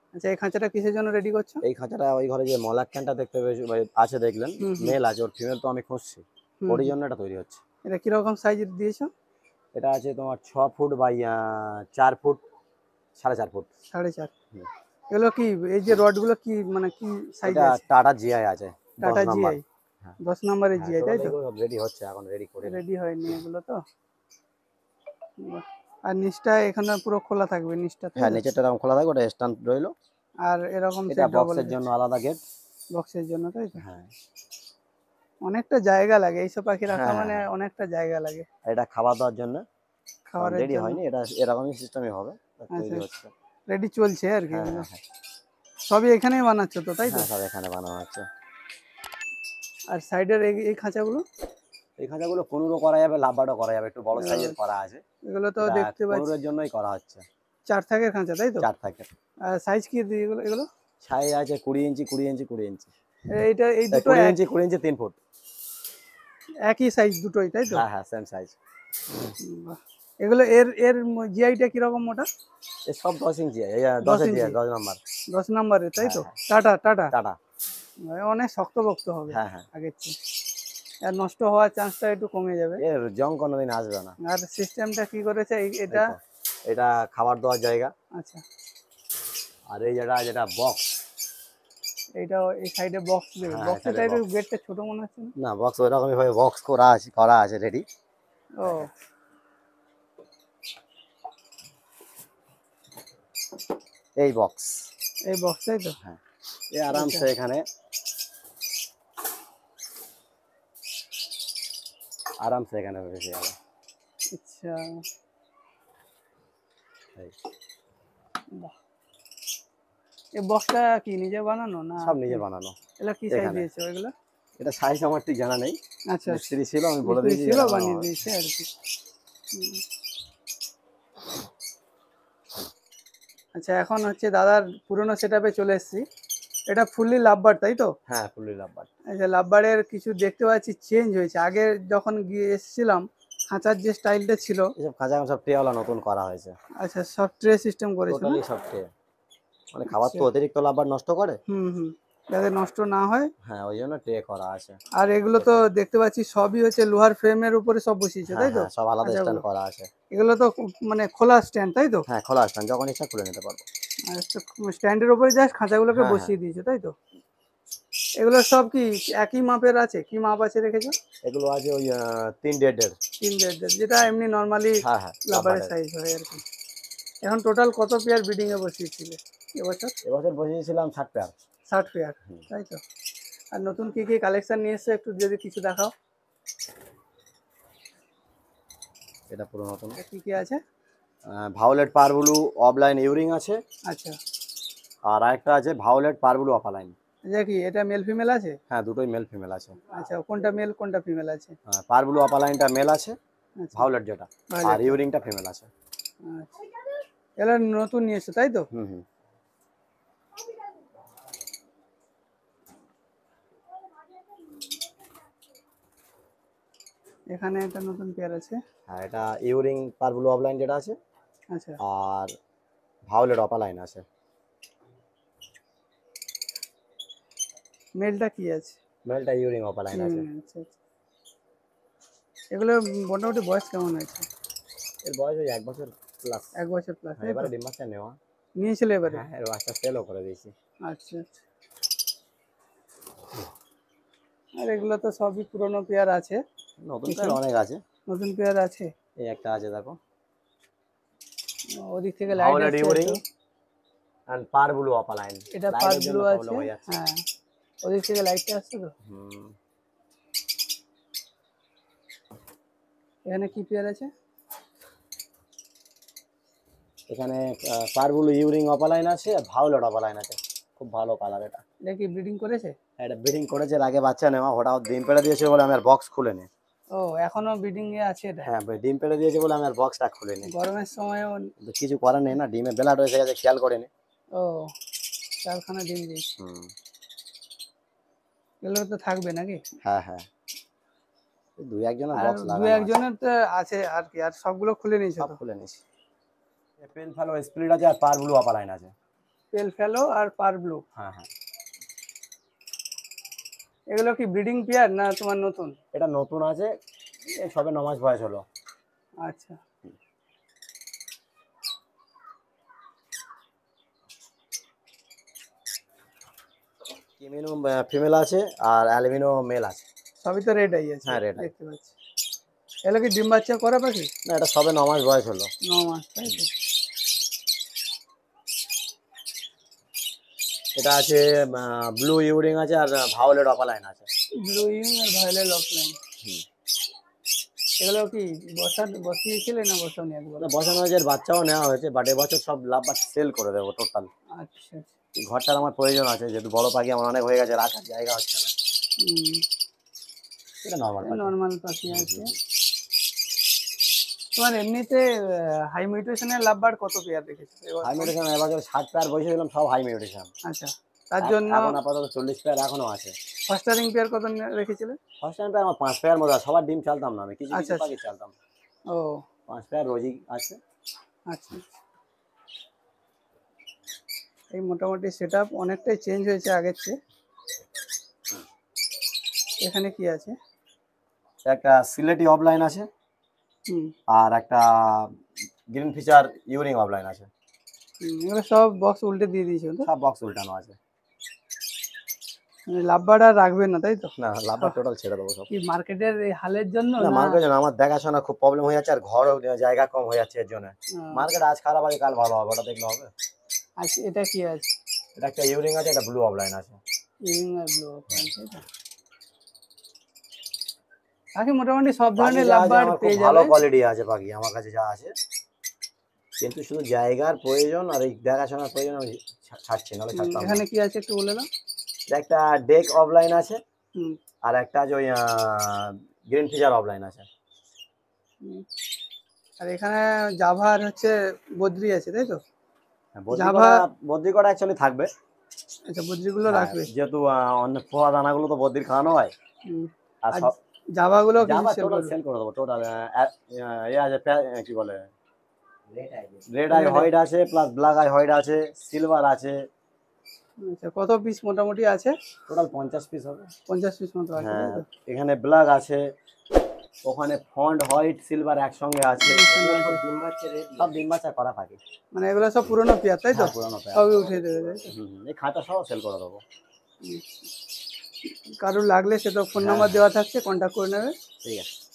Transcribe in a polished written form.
আচ্ছা এই খাঁচাটা কিসের জন্য রেডি করছো? এই খাঁচাটা ওই ঘরে যে মলাক্কানটা দেখতে আছে দেখলেন, মেল আছে, ওর ফিমেল তো আমি খুঁজছি, ওর জন্য এটা তৈরি হচ্ছে। এটা কিরকম সাইজের দিয়েছো? এটা আছে তোমার 6 ফুট বাই 4 ফুট 4.5 ফুট। 4.5। এগুলো কি এই যে রডগুলো কি মানে কি সাইজ এটা আছে? টাটা জিআই আছে, 10 টাটা নাম্বার। জিআই, 10 নম্বরের জিআই, তাই তো? রেডি হচ্ছে, এখন রেডি করে রেডি হয়নি এগুলো তো। আর নিচটা এখানে পুরো খোলা থাকবে নিচটা, তাই হ্যাঁ, তো? নিচেরটা এরকম খোলা থাকবে, ওটা স্ট্যান্ড রইলো। আর এরকম এটা সেট বক্সের জন্য আলাদা গেট। বক্সের জন্য, তাই তো? হ্যাঁ অনেকটা জায়গা লাগে এইসব পাখি রাখা, হ্যাঁ মানে হ্যাঁ, অনেকটা জায়গা লাগে এটা খাবার দেওয়ার জন্য। খাবারের রেডি জন্য। হয়নি, এটা এরকমই সিস্টেমই হবে, আচ্ছা, তৈরি হচ্ছে। রেডি চলছে আর কি হ্যাঁ এগুলো? হ্যাঁ হ্যাঁ সবই এখানেই বানাচ্ছো তো, তাই তো? হ্যাঁ, সব এখানে বানানো হচ্ছে। আর সাইডের এই খাঁচাগুলো? এই খাঁচাগুলো পনেরো করা যাবে, লাভবারও করা যাবে, একটু বড় সাইজের করা আছে। এগুলো তো দেখতে পাচ্ছি পনেরোর জন্যই করা হচ্ছে। 4 থাকের খাঁচা, তাই তো? 4 থাকে। আর সাইজ কি এগুলো এগুলো? সাইজ আছে 20 ইঞ্চি, 20 ইঞ্চি, 20 ইঞ্চি। এইটা এই দুটো 20 ইঞ্চি, 20 ইঞ্চি 3 ফুট। একই সাইজ দুটোই, তাই তো? হ্যাঁ হ্যাঁ, সেম সাইজ। বাহ। এগুলো এর এর জিআইটা কিরকম মোটা? এই সব 10 ইঞ্চি, 10 10 ইঞ্চি, 10 নাম্বার। 10 নম্বরের, তাই তো? হ্যাঁ টাটা টাটা টাটা। অনেক শক্তপোক্ত হবে হ্যাঁ হ্যাঁ, আগের চেয়ে, আর নষ্ট হওয়ার চান্সটা একটু কমে যাবে। এর জং কোনোদিন আসবে না। আর সিস্টেমটা কি করেছে এটা? এটা খাবার দেওয়ার জায়গা। আচ্ছা, আর এই যেটা বক্স, এইটা এই সাইডে বক্স দেবে। হ্যাঁ বক্সের এখানে টাইপের বক্স। গেটটা ছোট মনে হচ্ছে না? না, বক্স ওই রকমই ভাবে বক্স করা আছে রেডি। ও এই বক্স, এই বক্স, তাই তো? হ্যাঁ, এই আরামসে এখানে বসে যাবে। আচ্ছা, এই বাহ। এই বক্সটা কি নিজে বানানো না? সব নিজে বানানো। এগুলো কি সাইজ এখানে দিয়েছো এগুলো? এটা সাইজ আমার ঠিক জানা নেই, আচ্ছা, মিস্ত্রি ছিল, আমি বলে মিস্ত্রি দিয়েছি ছিল, এরকম বানিয়ে হবে। দিয়েছে আর কি। আচ্ছা, এখন হচ্ছে দাদার পুরোনো সেটআপে চলে এসেছি। এটা ফুললি লাভবার্ড, তাই তো? হ্যাঁ, ফুললি লাভবার্ড। আচ্ছা, লাভবার্ডের কিছু দেখতে পাচ্ছি চেঞ্জ হয়েছে। আগে যখন গিয়ে এসেছিলাম খাঁচার যে স্টাইলটা ছিল, এসব খাঁচা সব ট্রেওয়ালা নতুন করা হয়েছে। আচ্ছা সব ট্রে সিস্টেম করেছো না? টোটালি সব ট্রে, মানে খাবার তো আচ্ছা, অতিরিক্ত লাভবার্ড নষ্ট করে। হুম, যাতে নষ্ট না হয়। হ্যাঁ, ওই জন্য ট্রে করা আছে। আর এগুলো তো দেখতে পাচ্ছি সবই হচ্ছে লোহার ফ্রেমের উপরে সব বসিয়েছে, হ্যাঁ তাই তো? হ্যাঁ, সব আলাদা স্ট্যান্ড খাঁচাগুলো করা আছে। এগুলো তো মানে খোলা স্ট্যান্ড, তাই তো? হ্যাঁ, খোলা স্ট্যান্ড, যখন ইচ্ছা খুলে নিতে পারবো। আর স্ট্যান্ডের উপরে জাস্ট খাঁচাগুলোকে হ্যাঁ হ্যাঁ, বসিয়ে দিয়েছো, তাই তো? এগুলো সব কি একই মাপের আছে? কি মাপ আছে রেখেছো? এগুলো আছে ওই 3.5-এর। 3.5, যেটা এমনি নর্মালি হ্যাঁ হ্যাঁ, লাভারের লাভবার্ডের। সাইজ হয় আর কি। এখন টোটাল কত পেয়ার ব্রিডিং এ বসিয়েছিলে এবছর? এবছর বসিয়েছিলাম 60 পেয়ার। 60 পেয়ার, তাই তো? আর নতুন কি কি কালেকশন নিয়ে এসছো একটু যদি কিছু দেখাও। এটা পুরো নতুন। কি কি আছে? ভায়োলেট পারব্লু অফলাইন ইউরিং আছে। আচ্ছা, আর একটা আছে ভায়োলেট পারব্লু অফলাইন। এটা কি এটা মেল ফিমেল আছে? হ্যাঁ, দুটোই মেল ফিমেল আছে। আচ্ছা, কোনটা মেল কোনটা ফিমেল আছে? পারব্লু অফলাইনটা মেল আছে, আচ্ছা, ভায়োলেট যেটা, আর ভায়োলেটটা। ইউরিংটা ফিমেল আছে। আচ্ছা, এগুলো নতুন নিয়ে এসছো, তাই তো? হুম হুম। এখানে একটা নতুন পেয়ার আছে। হ্যাঁ, এটা ইউরিং পারব্লু অফলাইন যেটা আছে, আচ্ছা, আর ভায়োলেট অফলাইন আছে। মেলটা কি আছে? মেলটা ইউরিং অফলাইন আছে। আচ্ছা, এগুলো মোটামুটি বয়স কেমন হয়েছে? এর বয়স ওই 1 বছর প্লাস। 1 বছর প্লাস, হ্যাঁ, তাই তো? এবারে ডিম বাচ্চা নেওয়া। নিয়েছিলে এবারে? হ্যাঁ, এর বাচ্চা সেলও করে দিয়েছি। আচ্ছা, আর এগুলো তো সবই পুরনো পেয়ার আছে। নতুন পেয়ার অনেক আছে। নতুন পেয়ার আছে। এই একটা আছে দেখো, ওদিক থেকে লাইট ভায়োলেট আসছে ইউরিং একটু। এন্ড পারব্লু অফলাইন। এটা পার লাইটের জন্য ব্লু আছে, প্রবলেম হয়ে যাচ্ছে। হ্যাঁ। ওদিক থেকে লাইটটা আসছে তো। হুম। এখানে কি পেয়ার আছে? এখানে পারব্লু ইউরিং অফলাইন আছে, আর ভায়োলেট অফলাইন আছে। খুব ভালো কালার এটা। এটা কি ব্রিডিং করেছে? এটা ব্রিডিং করেছে, এর আগে বাচ্চা নেওয়া, হঠাৎ ডিম পেড়ে দিয়েছে বলে আমি আর বক্স খুলিনি। ও, এখনো ব্রিডিং এ আছে এটা? হ্যাঁ, ডিম পেড়ে দিয়েছে বলে আমি আর বক্সটা খুলিনি। গরমের সময়ও? কিছু করার নেই না, ডিমে বেলাট হয়ে গেছে, খেয়াল করিনি। ও, 4খানা ডিম দিয়েছে। হুম। এগুলো তো থাকবে নাকি? হ্যাঁ হ্যাঁ, দুই একজনের আর বক্স দু লাগানো আছে। একজনের তো আছে আর কি, আর সবগুলো খুলে নিয়েছো সব তো? খুলে নিছি। পেন ফেলো স্প্লিট আছে, আর পারব্লু অফলাইন আছে। পেল ফেলো আর পার ব্লু। হ্যাঁ হ্যাঁ, এগুলো কি ব্রিডিং পেয়ার না তোমার নতুন? এটা নতুন আছে, এই সবে 9 মাস বয়স হলো। আচ্ছা, কিমিনো ফিমেল আছে আর অ্যালবিনো মেল আছে। সবই তো রেড আই আছে, হ্যাঁ রেড আই। দেখতে পাচ্ছি। এগুলো কি ডিম বাচ্চা করা পাখি? না, এটা সবে 9 মাস বয়স হলো। 9 মাস, তাই তো? এটা আছে ব্লু ইউরিং আছে আর ভায়োলেট অপালাইন আছে। ব্লু ইং আর ভায়োলেট অফলাইন। এগুলো কি বসিয়েছিলে না বসাওনি একবার? না, বসানো হয়েছে, এর বাচ্চাও নেওয়া হয়েছে, বাট এবছর সব লাভবার সেল করে দেবো টোটাল। আচ্ছা আচ্ছা। এই ঘরটার আমার প্রয়োজন আছে, যেহেতু বড় পাখি আমার অনেক হয়ে গেছে, রাখার জায়গা হচ্ছে না। এটা নর্মাল পাখি। নর্মাল পাখি আছে। তোমার এমনিতে হাই মিউটেশনের লাভবার্ড কত পেয়ার রেখেছো হাই মিউটেশন এবছর 60 পেয়ার বসেছিলাম, সব হাই মিউটেশন। আচ্ছা, তার জন্য এখন আপাতত 40 পেয়ার এখনো আছে। ফাস্টারিং পেয়ার কত রেখেছিলে? ফার্স্ট টাইম আমার 5 পেয়ার মতো, সবার ডিম চালতাম না আমি, কিছু কিছু আচ্ছা পাখি চালতাম। ও 5 পেয়ার রোজই আছে। আচ্ছা, এই মোটামুটি সেটআপ অনেকটাই চেঞ্জ হয়েছে আগের চেয়ে। এখানে কি আছে? একটা সিলেটি অফলাইন আছে হুম, আর একটা গ্রিন ফিচার ইউরিং অফলাইন আছে। এগুলো সব বক্স উল্টে দিয়ে দিয়েছো তো? সব বক্স উল্টানো আছে। মানে লাভবার্ড আর রাখবেন না, তাই তো? না, লাভবার টোটাল ছেড়ে দেবো সব। কি মার্কেটের এই হালের জন্য না, না? মার্কেট আমার দেখাশোনা খুব প্রবলেম হয়ে যাচ্ছে, আর ঘরও জায়গা কম হয়ে যাচ্ছে এর জন্য। মার্কেট আজ খারাপ আছে, কাল ভালো হবে, ওটা দেখলে হবে। আচ্ছা, এটা কি আছে? এটা একটা ইউরিং আছে, একটা ব্লু অফলাইন আছে। ইভিং আর ব্লু, তাই তো? বাকি মোটামুটি সব ধরনের লাভবার্ড আমার খুব পেয়ে ভালো যাবে। কোয়ালিটি আছে পাখি আমার কাছে যা আছে, কিন্তু শুধু জায়গার প্রয়োজন আর এই দেখাশোনার প্রয়োজন, আমি ছাড়ছি, নাহলে ছাড়তাম না। এখানে কি আছে একটু বলে দাও। এটা একটা ডেক অফলাইন আছে হুম, আর একটা যে ওই গ্রিন ফিচার অফলাইন আছে। আর এখানে জাভা আর হচ্ছে বদ্রি আছে, তাই তো? জাভা বদ্রিকটা অ্যাকচুয়ালি থাকবে। আচ্ছা, বদ্রিগুলো রাখবে যেহেতু অন্য পোহা দানাগুলো তো বদ্রির খাওয়ানো হয়। আর আর সব জাভাগুলো কিছু জাভা সেল টোটাল করবে? সেল করে দেবো টোটাল। ইয়ে আছে, কি বলে, রেড আই হোয়াইট আছে, প্লাস ব্ল্যাক আই হোয়াইট আছে, সিলভার আছে। আচ্ছা, কত পিস মোটামুটি আছে? টোটাল 50 পিস হবে। 50 পিস মতো আছে, তাই হ্যাঁ, তো? এখানে ব্ল্যাক আছে, ওখানে ফন্ট হোয়াইট সিলভার একসঙ্গে আছে। সব ডিম বাচ্চা করা পাখি। মানে এগুলো সব পুরোনো পেয়ার, তাই তো? হ্যাঁ, পুরোনো পেয়ার। সবই উঠে দেবে, তাই তো? এই খাঁচা সহ সেল করে দেবো। কারোর লাগলে সে তো ফোন নাম্বার দেওয়া থাকছে, কন্ট্যাক্ট করে নেবে। ঠিক আছে।